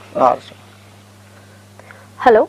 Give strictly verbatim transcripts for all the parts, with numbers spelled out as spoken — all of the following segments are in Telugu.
హలో,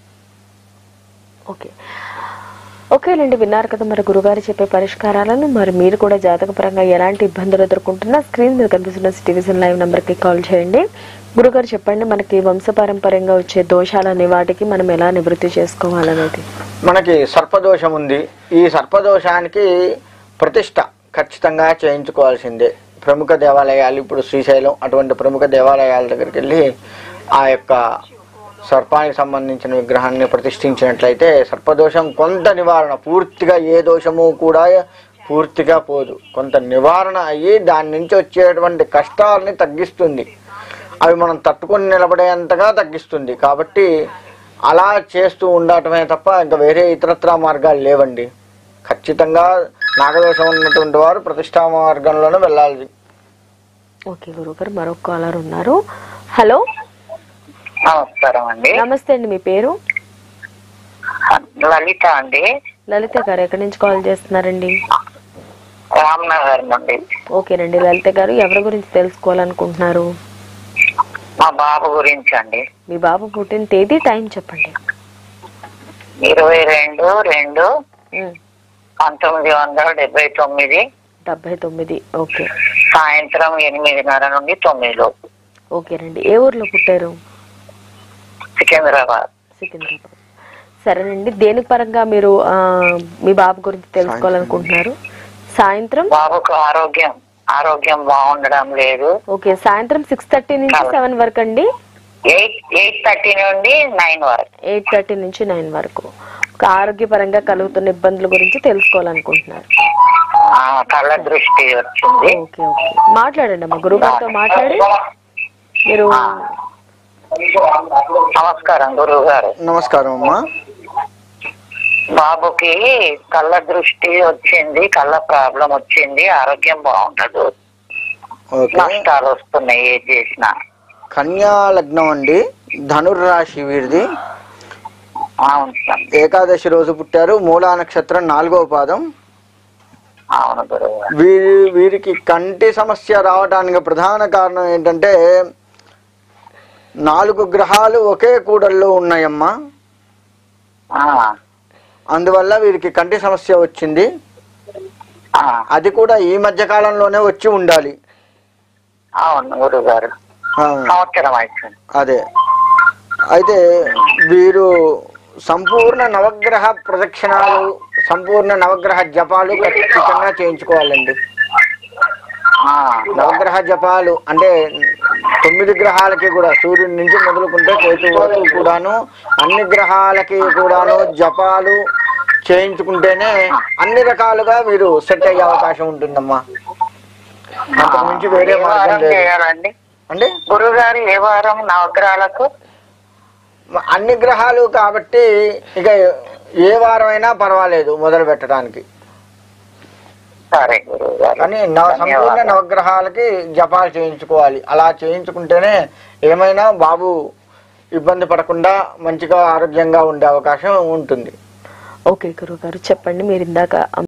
ఓకే ఓకేనండి, విన్నారు కదా మరి గురుగారు చెప్పే పరిష్కారాలను. మరి మీరు కూడా జాతకపరంగా ఎలాంటి ఇబ్బందులు ఎదుర్కొంటున్నా స్క్రీన్ మీద కనిపిస్తున్న సిటివిజన్ లైవ్ నెంబర్కి కాల్ చేయండి. గురుగారు చెప్పండి, మనకి వంశపారంపర్యంగా వచ్చే దోషాలని వాటికి మనం ఎలా నివృత్తి చేసుకోవాలనేది. మనకి సర్పదోషం ఉంది. ఈ సర్పదోషానికి ప్రతిష్ట ఖచ్చితంగా చేయించుకోవాల్సిందే. ప్రముఖ దేవాలయాలు, ఇప్పుడు శ్రీశైలం అటువంటి ప్రముఖ దేవాలయాల దగ్గరికి వెళ్ళి ఆ యొక్క సర్పానికి సంబంధించిన విగ్రహాన్ని ప్రతిష్ఠించినట్లయితే సర్పదోషం కొంత నివారణ, పూర్తిగా ఏ దోషము కూడా పూర్తిగా పోదు, కొంత నివారణ అయ్యి దాని నుంచి వచ్చేటువంటి కష్టాలని తగ్గిస్తుంది. అవి మనం తట్టుకొని నిలబడేంతగా తగ్గిస్తుంది. కాబట్టి అలా చేస్తూ ఉండటమే తప్ప ఇంకా వేరే ఇతరత్రా మార్గాలు లేవండి. ఖచ్చితంగా నాగదోషం ఉన్నటువంటి వారు ప్రతిష్టా మార్గంలోనే వెళ్ళాలి. ఓకే గురుగారు, మరొక కాలర్ ఉన్నారు. హలో, నమస్కారం అండి. నమస్తే అండి, మీ పేరు? లలిత అండి. లలిత గారు ఎక్కడి నుంచి కాల్ చేస్తున్నారండి? రామ్నగర్ నుండి. ఓకేనండి లలిత గారు, ఎవరి గురించి తెలుసుకోవాలనుకుంటున్నారు? మా బాబు గురించి అండి. మీ బాబు పుట్టిన తేదీ, టైం చెప్పండి. ఇరవై రెండు రెండు పంతొమ్మిది వందల డెబ్బై తొమ్మిది డెబ్బై తొమ్మిది ఓకే. సాయంత్రం ఎనిమిదిన్నర నుండి తొమ్మిది లోపు. ఓకేనండి, ఏ ఊర్లో పుట్టారు? సికింద్రాబాద్. సికింద్రాబాద్. సరేనండి, దేనికి పరంగా మీరు మీ బాబు గురించి తెలుసుకోవాలనుకుంటున్నారు? సాయంత్రం బాబుకు ఆరోగ్యం ఆరోగ్యం బాగుండడం లేదు. ఓకే, సాయంత్రం సిక్స్ థర్టీ నుంచి సెవెన్ వరకు అండి. ఎయిట్ ఎయిట్ థర్టీ నుండి నైన్ వరకు. ఎయిట్ థర్టీ నుంచి నైన్ వరకు ఒక ఆరోగ్యపరంగా కలుగుతున్న ఇబ్బందుల గురించి తెలుసుకోవాలనుకుంటున్నారు. కళ్ళ దృష్టి వచ్చింది. ఓకే ఓకే, మాట్లాడండి అమ్మా, గురుగారితో మాట్లాడి మీరు. నమస్కారం గురువు గారు. నమస్కారం అమ్మా. బాబుకి కళ్ళ దృష్టి వచ్చింది, కళ్ళ ప్రాబ్లం వచ్చింది, ఆరోగ్యం బాగుండదు, నష్టాలు వస్తున్నాయి ఏం చేసినా. కన్యా లగ్నం అండి, ధనుర్రాశి వీరిది. ఏకాదశి రోజు పుట్టారు, మూలా నక్షత్రం నాలుగవ పాదం. అవును గురువు. వీరి వీరికి కంటి సమస్య రావడానికి ప్రధాన కారణం ఏంటంటే నాలుగు గ్రహాలు ఒకే కూడల్లో ఉన్నాయమ్మా. అందువల్ల వీరికి కంటి సమస్య వచ్చింది. అది కూడా ఈ మధ్య కాలంలోనే వచ్చి ఉండాలి. అవును గురుగారు, అదే. అయితే వీరు సంపూర్ణ నవగ్రహ ప్రదక్షిణాలు, సంపూర్ణ నవగ్రహ జపాలు ఖచ్చితంగా చేయించుకోవాలండి. నవగ్రహ జపాలు అంటే తొమ్మిది గ్రహాలకి కూడా, సూర్యుడి నుంచి మొదలుకుంటే కేతు వరకు కూడాను అన్ని గ్రహాలకి కూడాను జపాలు చేయించుకుంటేనే అన్ని రకాలుగా మీరు సెట్ అయ్యే అవకాశం ఉంటుందమ్మా. అంతకు మించి వేరే మార్గం లేదు అండి. గురుగారు ఏ వారం నవగ్రహాలకు? అన్ని గ్రహాలు కాబట్టి ఇక ఏ వారం అయినా పర్వాలేదు మొదలు పెట్టడానికి. కానీ నవ సంపూర్ణ నవగ్రహాలకి జపాలు చేయించుకోవాలి. అలా చేయించుకుంటేనే ఏమైనా బాబు ఇబ్బంది పడకుండా మంచిగా ఆరోగ్యంగా ఉండే అవకాశం ఉంటుంది. ఓకే గురువు గారు, చెప్పండి, మీరు ఇందాక